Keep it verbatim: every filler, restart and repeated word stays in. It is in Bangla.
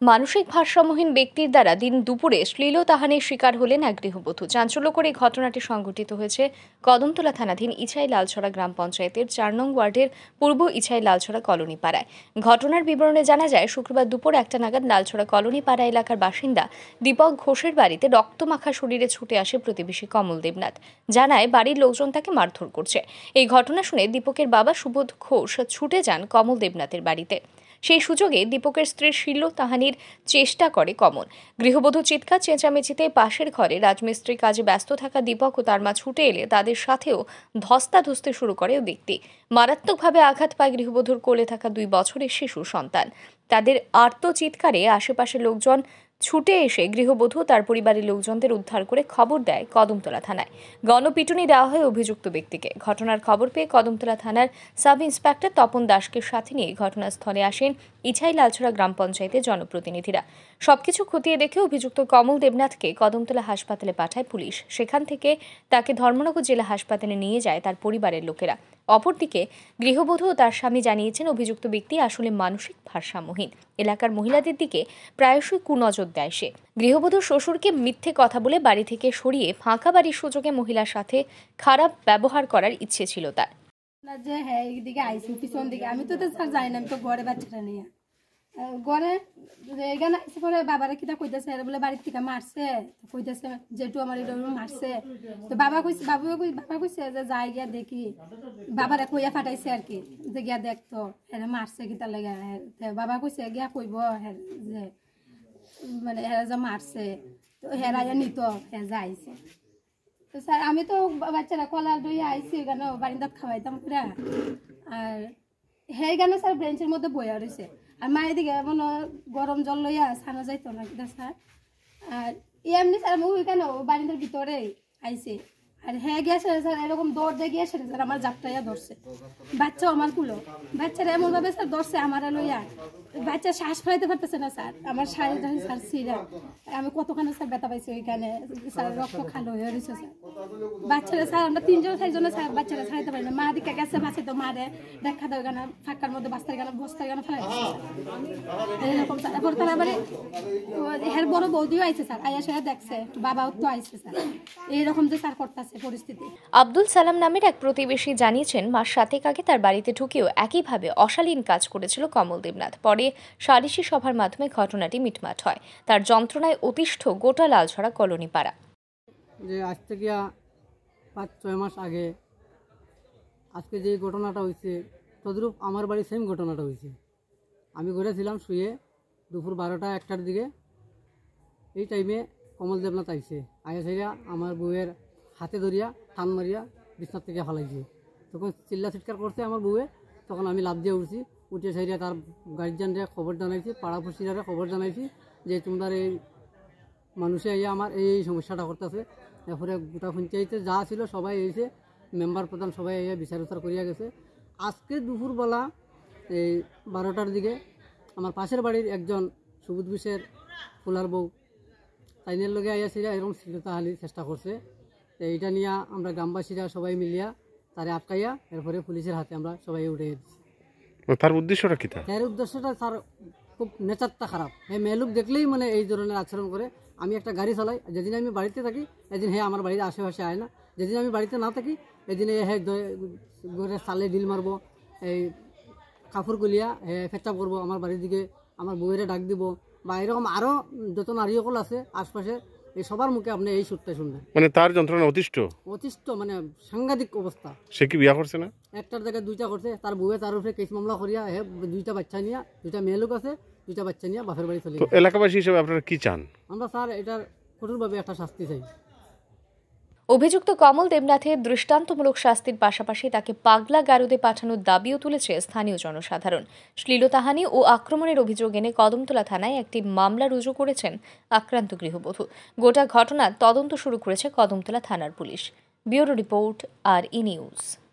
মানসিক ভারসাম্যহীন ব্যক্তির দ্বারা দিন দুপুরে শ্লীলতাহানির শিকার হলেন এক গৃহবধূ। চাঞ্চল্যকর এই ঘটনাটি সংঘটিত হয়েছে কদমতলা থানাধীন ইছাই লালছড়া গ্রাম পঞ্চায়েতের চার নং ওয়ার্ডের পূর্ব ইছাই লালছড়া কলোনি পাড়ায়। ঘটনার বিবরণে জানা যায়, শুক্রবার দুপুর একটা নাগাদ লালছড়া কলোনি পাড়া এলাকার বাসিন্দা দীপক ঘোষের বাড়িতে রক্তমাখা শরীরে ছুটে আসে প্রতিবেশী কমল দেবনাথ। জানায় বাড়ির লোকজন তাকে মারধর করছে। এই ঘটনা শুনে দীপকের বাবা সুবোধ ঘোষ ছুটে যান কমল দেবনাথের বাড়িতে। সেই সুযোগে দীপকের স্ত্রীর শ্লীলতাহানির চেষ্টা করে কমল। গৃহবধূ চিৎকার চেঁচামেচিতে পাশের ঘরে রাজমিস্ত্রি কাজে ব্যস্ত থাকা দীপক ও তার মা ছুটে এলে তাদের সাথেও ধস্তাধস্তি শুরু করে ওই ব্যক্তি। মারাত্মকভাবে আঘাত পায় গৃহবধূর কোলে থাকা দুই বছরের শিশু সন্তান। তাদের আর্ত চিৎকারে আশেপাশের লোকজন ছুটে এসে গৃহবধূ তার পরিবারের লোকজনদের উদ্ধার করে খবর দেয় কদমতলা থানায়। গণপিটুনি দেওয়া হয় অভিযুক্ত ব্যক্তিকে। ঘটনার খবর পেয়ে কদমতলা থানার সাব ইন্সপেক্টর তপন দাসকে সাথে নিয়ে ঘটনাস্থলে আসেন ইছাই লালছড়া গ্রাম পঞ্চায়েতের জনপ্রতিনিধিরা। সবকিছু খতিয়ে দেখে অভিযুক্ত কমল দেবনাথকে কদমতলা হাসপাতালে পাঠায় পুলিশ। সেখান থেকে তাকে ধর্মনগর জেলা হাসপাতালে নিয়ে যায় তার পরিবারের লোকেরা। অপরদিকে গৃহবধূ ও তার স্বামী জানিয়েছেন, অভিযুক্ত ব্যক্তি আসলে মানসিক ভারসাম্যহীন। এলাকার মহিলাদের দিকে প্রায়শই কুনজর দেয় সে। গৃহবধূর শ্বশুরকে মিথ্যে কথা বলে বাড়ি থেকে সরিয়ে ফাঁকা বাড়ির সুযোগে মহিলার সাথে খারাপ ব্যবহার করার ইচ্ছে ছিল তার। যে হ্যাঁ এইদিকে আইসি পিছন দিকে আমি তো স্যার জানি না, আমি তো ঘরে বাচ্চাটা নিয়ে ঘরে এখানে আইসে পরে বাবারা কিতা কইতেছে বলে বাড়ির থেকে মারছে, কইতেছে যেটু আমার এটা মারছে। তো বাবা কইছে বাবু বাবা কইছে যে যাই গিয়া দেখি, বাবারে কইয়া ফাটাইছে আর কি যে গিয়া দেখতো হ্যাঁ মারছে কিতা লাগে। বাবা কইছে গিয়া কইব হ্যাঁ যে মানে হ্যাঁ যে মারছে, তো হেরাইয়া নিত হ্যাঁ যাইছে। তো স্যার আমি তো বাচ্চারা কলা দই আইসি কেন বারিন্দাত খাওয়াইতাম পুরা, আর হ্যাঁ কেন স্যার বেঞ্চের মধ্যে বইয়া রয়েছে। আর মায়ের দিকে মনে গরম জল লইয়া ছানা যাইতো না কিনা স্যার। আর এমনি স্যার আমি কেন বারিন্দার ভিতরে আইসে, আর হ্যাঁ গিয়েছে স্যার এরকম দৌড় দিয়ে গিয়েছে স্যার আমার জাপটাইয়া ধরছে। বাচ্চাও আমার কুলো, বাচ্চারা এমনভাবে স্যার ধরছে আমার লইয়া, বাচ্চা শ্বাস ফেলাইতে পারতেছে না স্যার। আমার শাড়ি স্যার ছিঁড়া, আমি কতখানি স্যার ব্যথা পাইছি ওইখানে স্যার, রক্ত খালো হয়ে রয়েছে স্যার। বাচ্চারা স্যার আমরা তিনজন চারজনে স্যার বাচ্চারা ছাড়াইতে পারি না। মা দিকে গেছে বাঁচে তো মারে দেখা দেয় গানা ফাঁকার মধ্যে বাস্তার গানা বস্তার গানা ফেলাই এরকম স্যার। এরপর তার আবার এর বড় বৌদিও আইছে স্যার, আইয়া সে দেখছে, বাবাও তো আইছে স্যার। এইরকম যে স্যার করতেছে পরিস্থিতি। আব্দুল সালাম নামের এক প্রতিবেশী জানিয়েছেন, মাস সাতেক আগে তার বাড়িতে ঢুকেও একইভাবে অশালীন কাজ করেছিল কমল দেবনাথ। পরে সালিশি সভার মাধ্যমে ঘটনাটি মিটমাট হয়। তার যন্ত্রণায় অতিষ্ঠ গোটা লালছড়া কলোনি পাড়া। যে আজ থেকে পাঁচ ছয় মাস আগে আজকে যে ঘটনাটা হয়েছে তদ্রূপ আমার বাড়ির সেম ঘটনাটা হয়েছে। আমি ঘরে ছিলাম শুয়ে, দুপুর বারোটা একটার দিকে এই টাইমে কমল দেবনাথ আইছে। আয়া সাইয়া আমার বউয়ের হাতে ধরিয়া টান মারিয়া বিছনার থেকে ফেলাইছে। তখন চিল্লা চিৎকার করছে আমার বউয়ে, তখন আমি লাভ দিয়ে উঠছি। উঠে সাইয়া তার গার্জিয়ানরে খবর জানাইছি, পাড়াপড়শিরা খবর জানাইছি যে তোমার এই মানুষে আইয়া আমার এই সমস্যাটা করতেছে। এরপরে গোটা পঞ্চায়েতে যা ছিল সবাই এসে মেম্বার প্রধান সবাই আইয়া বিচার উচার করিয়া গেছে। আজকে দুপুরবেলা এই বারোটার দিকে আমার পাশের বাড়ির একজন সুবোধ ঘোষের ফুলার বউ তাইনের লগে আইয়াছিরা এরকম শ্লীলতাহানির চেষ্টা করছে। এইটা নিয়ে আমরা গ্রামবাসীরা সবাই মিলিয়া তারে আটকাইয়া এরপরে পুলিশের হাতে আমরা সবাই উঠে দিচ্ছি। তার উদ্দেশ্যটা কি? তার উদ্দেশ্যটা তার খুব নেচারটা খারাপ। হ্যাঁ মেয়েলোক দেখলেই মানে এই ধরনের আচরণ করে। আমি একটা গাড়ি চালাই, যেদিন আমি বাড়িতে থাকি এদিন হ্যাঁ আমার বাড়ির আশেপাশে আয় না, যেদিন আমি বাড়িতে না থাকি এদিন হ্যাঁ ঘরে চালে ডিল মারবো, এই কাপড় গুলিয়া হ্যাঁ ফেট্টাপ করবো, আমার বাড়ির দিকে আমার বউয়েরা ডাক দিব, বা এরকম আরও যত নারীসকল আছে আশপাশে এই সবার মুখে আপনি এই সুরটা শুনবেন। মানে তার যন্ত্রণা অতিষ্ঠ অতিষ্ঠ মানে সাংঘাতিক অবস্থা। সে কি বিয়া করছে না? একটার জায়গায় দুইটা করছে। তার বউয়ে তার উপরে কেস মামলা করিয়া হে দুইটা বাচ্চা নিয়ে, দুইটা মেয়ে লোক আছে, দুইটা বাচ্চা নিয়ে বাপের বাড়ি চলে। তো এলাকাবাসী হিসেবে আপনারা কি চান? আমরা স্যার এটার কঠোরভাবে একটা শাস্তি চাই। অভিযুক্ত কমল দেবনাথের দৃষ্টান্তমূলক শাস্তির পাশাপাশি তাকে পাগলা গারদে পাঠানোর দাবিও তুলেছে স্থানীয় জনসাধারণ। শ্লীলতাহানি ও আক্রমণের অভিযোগ এনে কদমতলা থানায় একটি মামলা রুজু করেছেন আক্রান্ত গৃহবধূ। গোটা ঘটনার তদন্ত শুরু করেছে কদমতলা থানার পুলিশ। Bureau report, R E news.